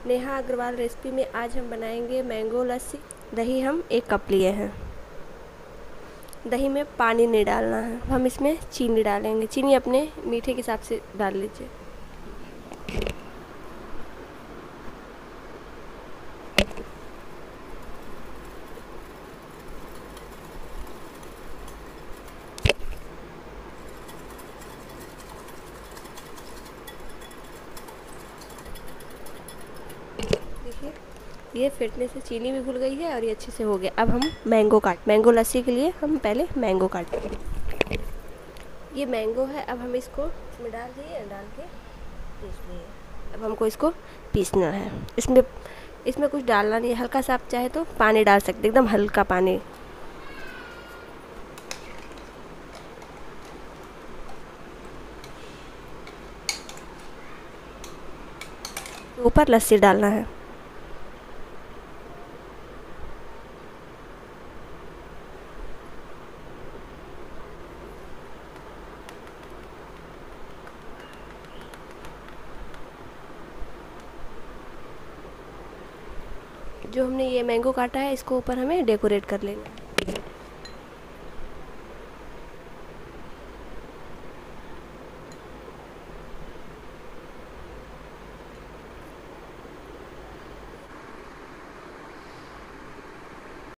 Neha Agarwal recipe में आज हम बनाएंगे मैंगो लस्सी। दही हम 1 कप लिए हैं। दही में पानी नहीं डालना है, हम इसमें चीनी डालेंगे। चीनी अपने मीठे के हिसाब से डाल लीजिए। देखिए, ये फिटने से चीनी भी घुल गई है और ये अच्छे से हो गया। अब हम मैंगो लस्सी के लिए हम पहले मैंगो काटेंगे। ये मैंगो है, अब हम इसको इसमें डाल दिए, डाल के पीस लिए। अब हमको इसको पीसना है। इसमें कुछ डालना नहीं है, हल्का सा आप चाहे तो पानी डाल सकते, एकदम हल्का पानी। ऊपर लस्सी डालना है। जो हमने ये मैंगो काटा है, इसको ऊपर हमें डेकोरेट कर लेना है।